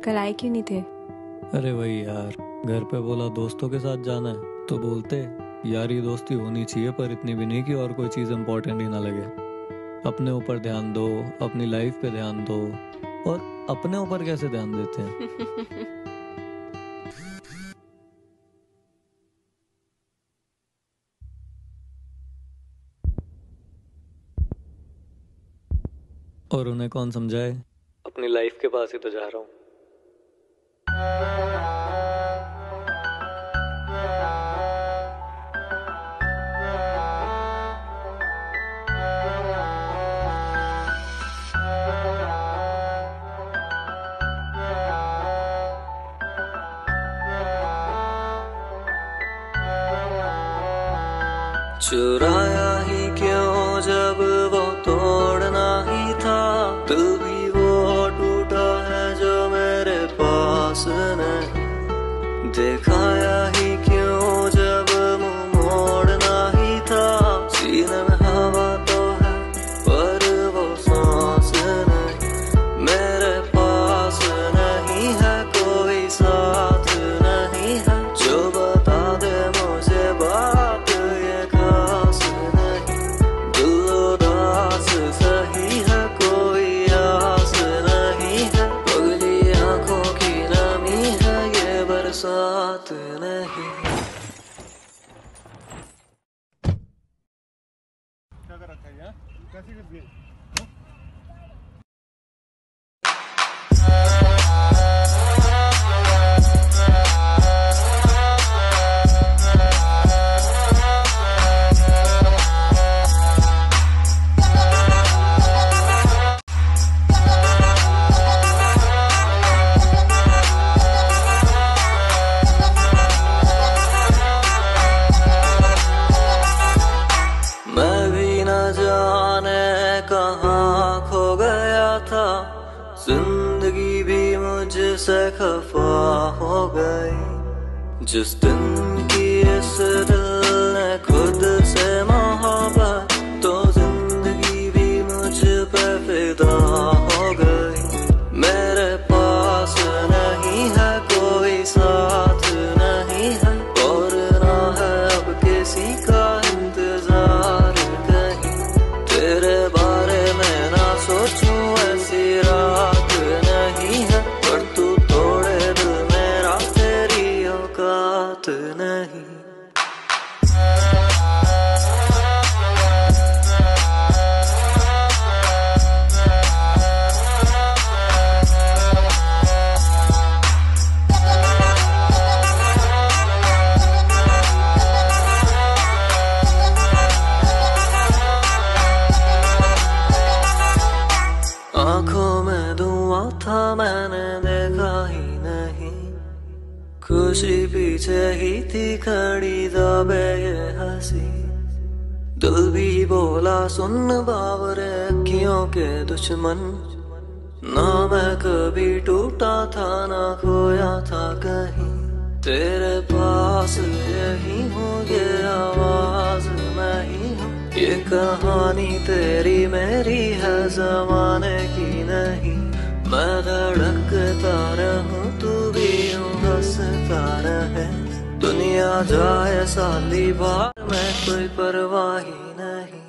कल आए क्यों नहीं थे? अरे वही यार, घर पे बोला दोस्तों के साथ जाना है तो बोलते यार ये दोस्ती होनी चाहिए पर इतनी भी नहीं कि और कोई चीज़ इम्पोर्टेंट ही ना लगे। अपने ऊपर ध्यान दो, अपनी लाइफ पे ध्यान दो। और अपने ऊपर कैसे ध्यान देते हैं? और उन्हें कौन समझाए? अपनी लाइफ के पास ही तो जा रहा हूँ। चुराया ही क्यों जब वो तोड़ना ही था। दिल भी वो टूटा है जो मेरे पास नहीं। दिखाया ही क्यों जब मुंह मोड़ना ही था। सीने में हवा तो है पर वो सांस नहीं। मेरे पास नहीं है कोई साथ नहीं है जो बता दे मुझे बात ये खास नहीं। दिल उदास सही है कोई आस नहीं है। पगली आंखों की नमी है ये बरसात नहीं। क्या कर रखा है यार? कैसे कर दिए? मैं भी न जाने कहाँ खो गया था। जिंदगी भी मुझसे खफा हो गई। जिस दिन की इस दिल ने खुद से मोहब्बत तो जिंदगी भी मुझ पे फिदा हो गई। मेरे पास नहीं है कोई साथ नहीं है और ना है अब किसी का इंतजार कहीं। तेरे बारे में ना सोचूं ऐसी रात नहीं है पर तू तोड़े दिल मेरा तेरी औकात नहीं। आंखों में धुआं था मैंने देखा ही नहीं। खुशी पीछे ही थी खड़ी दबे ये हंसी। दिल भी बोला सुन बावरे अखियों के दुश्मन। ना मैं कभी टूटा था ना खोया था कहीं। तेरे पास यही हूँ ये आवाज मैं ही हूँ। ये कहानी तेरी मेरी है जमाने की नहीं। मैं धड़कता रहूं तू भी यूं हंसता रहे। दुनिया जाए साली बार में कोई परवाह ही नहीं।